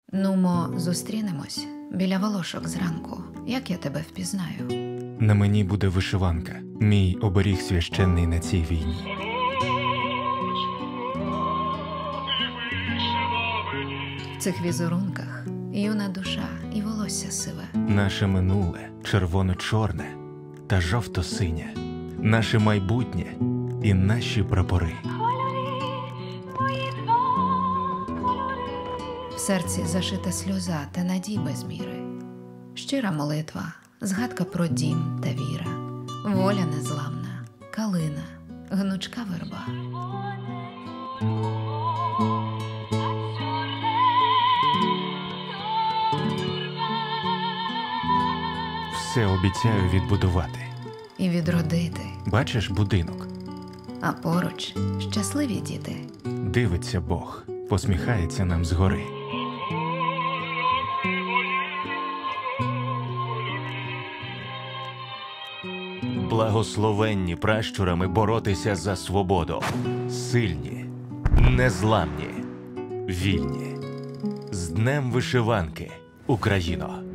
Нумо, зустрінемось біля волошок зранку. Як я тебе впізнаю? На мені буде вишиванка, мій оберіг священний на цій війні. В цих візерунках юна душа і волосся сиве. Наше минуле червоно-чорне та жовто-синє, наше майбутнє і наші прапори. В серці зашита сльоза та надій без міри. Щира молитва, згадка про дім та віра. Воля незламна, калина, гнучка верба. Все обіцяю відбудувати. І відродити, Бачиш будинок? а поруч щасливі діти. Дивиться Бог, посміхається нам згори. Благословенні пращурами боротися за свободу. Сильні, незламні, вільні. З Днем вишиванки, Україно!